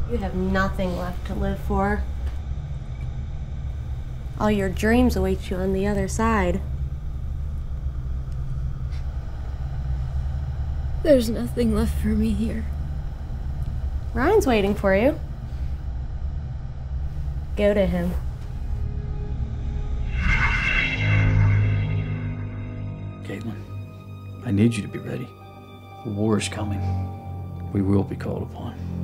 You have nothing left to live for. All your dreams await you on the other side. There's nothing left for me here. Ryan's waiting for you. Go to him. Caitlin, I need you to be ready. The war is coming. We will be called upon.